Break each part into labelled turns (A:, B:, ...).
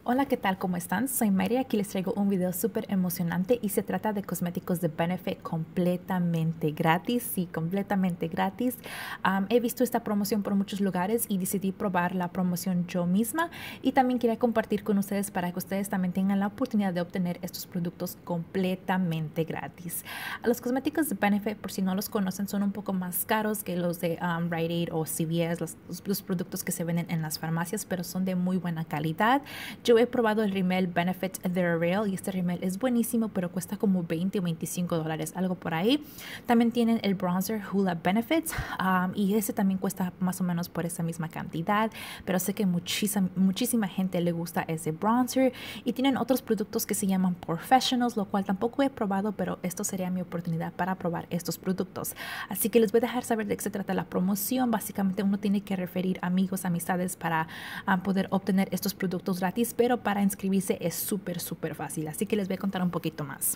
A: Hola, ¿qué tal? ¿Cómo están? Soy Mary. Aquí les traigo un video súper emocionante y se trata de cosméticos de Benefit completamente gratis. Sí, completamente gratis. He visto esta promoción por muchos lugares y decidí probar la promoción yo misma y también quería compartir con ustedes para que ustedes también tengan la oportunidad de obtener estos productos completamente gratis. Los cosméticos de Benefit, por si no los conocen, son un poco más caros que los de Rite Aid o CVS, los productos que se venden en las farmacias, pero son de muy buena calidad. Yo he probado el rímel Benefit The Real y este rímel es buenísimo, pero cuesta como 20 o 25 dólares, algo por ahí. También tienen el bronzer Hoola Benefits y ese también cuesta más o menos por esa misma cantidad, pero sé que muchísima gente le gusta ese bronzer. Y tienen otros productos que se llaman Professionals, lo cual tampoco he probado, pero esto sería mi oportunidad para probar estos productos. Así que les voy a dejar saber de qué se trata la promoción. Básicamente uno tiene que referir amigos, amistades para poder obtener estos productos gratis, pero para inscribirse es súper fácil, así que les voy a contar un poquito más.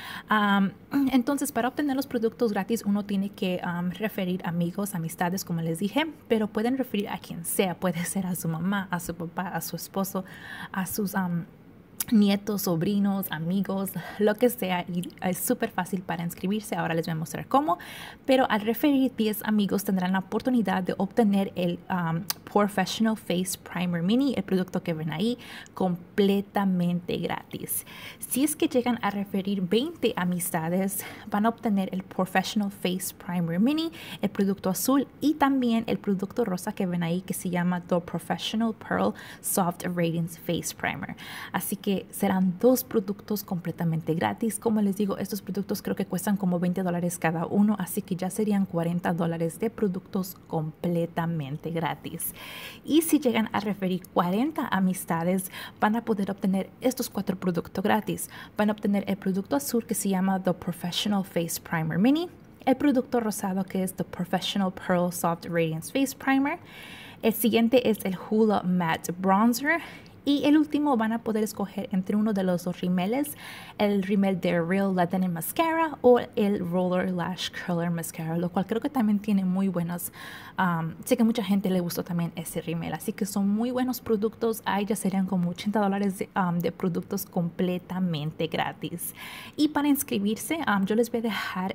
A: Entonces, para obtener los productos gratis uno tiene que referir amigos, amistades, como les dije, pero pueden referir a quien sea. Puede ser a su mamá, a su papá, a su esposo, a sus nietos, sobrinos, amigos, lo que sea, y es súper fácil para inscribirse. Ahora les voy a mostrar cómo, pero al referir 10 amigos tendrán la oportunidad de obtener el Professional Face Primer Mini, el producto que ven ahí, completamente gratis. Si es que llegan a referir 20 amistades, van a obtener el Professional Face Primer Mini, el producto azul, y también el producto rosa que ven ahí, que se llama The Professional Pearl Soft Radiance Face Primer. Así que serán dos productos completamente gratis. Como les digo, estos productos creo que cuestan como 20 dólares cada uno, así que ya serían 40 dólares de productos completamente gratis. Y si llegan a referir 40 amistades, van a poder obtener estos 4 productos gratis. Van a obtener el producto azul que se llama The Professional Face Primer Mini, el producto rosado que es The Professional Pearl Soft Radiance Face Primer, el siguiente es el Hoola Matte Bronzer, y el último van a poder escoger entre uno de los dos rimeles, el rímel de Real Latin Mascara o el Roller Lash Curler Mascara, lo cual creo que también tiene muy buenos. Sé que mucha gente le gustó también ese rímel, así que son muy buenos productos. Ahí ya serían como 80 dólares de productos completamente gratis. Y para inscribirse, yo les voy a dejar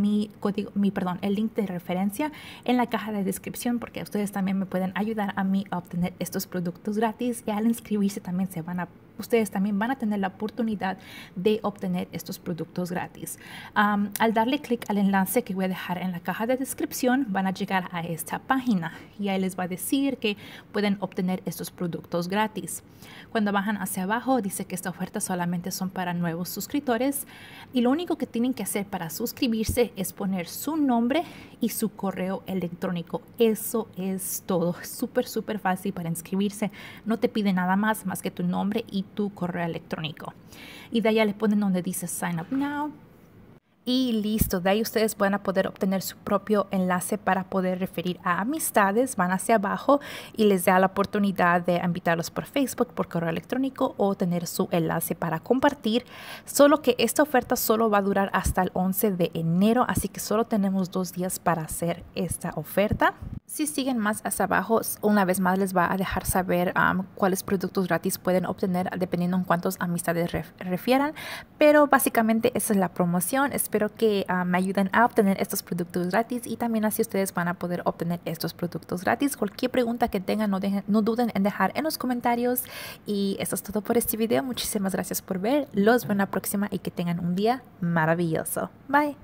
A: el link de referencia en la caja de descripción, porque ustedes también me pueden ayudar a mí a obtener estos productos gratis, y al inscribirse también ustedes también van a tener la oportunidad de obtener estos productos gratis. Al darle clic al enlace que voy a dejar en la caja de descripción, van a llegar a esta página y ahí les va a decir que pueden obtener estos productos gratis. Cuando bajan hacia abajo dice que esta oferta solamente son para nuevos suscriptores, y lo único que tienen que hacer para suscribirse es poner su nombre y su correo electrónico. Eso es todo. Súper fácil para inscribirse. No te pide nada más que tu nombre y tu correo electrónico. Y de allá le ponen donde dice Sign Up Now. Y listo, de ahí ustedes van a poder obtener su propio enlace para poder referir a amistades. Van hacia abajo y les da la oportunidad de invitarlos por Facebook, por correo electrónico, o tener su enlace para compartir. Solo que esta oferta solo va a durar hasta el 11 de enero, así que solo tenemos 2 días para hacer esta oferta. Si siguen más hacia abajo, una vez más les va a dejar saber cuáles productos gratis pueden obtener dependiendo en cuántas amistades refieran. Pero básicamente esa es la promoción. Espero que me ayuden a obtener estos productos gratis, y también así ustedes van a poder obtener estos productos gratis. Cualquier pregunta que tengan, no duden en dejar en los comentarios. Y eso es todo por este video. Muchísimas gracias por ver. Los veo en la próxima y que tengan un día maravilloso. Bye.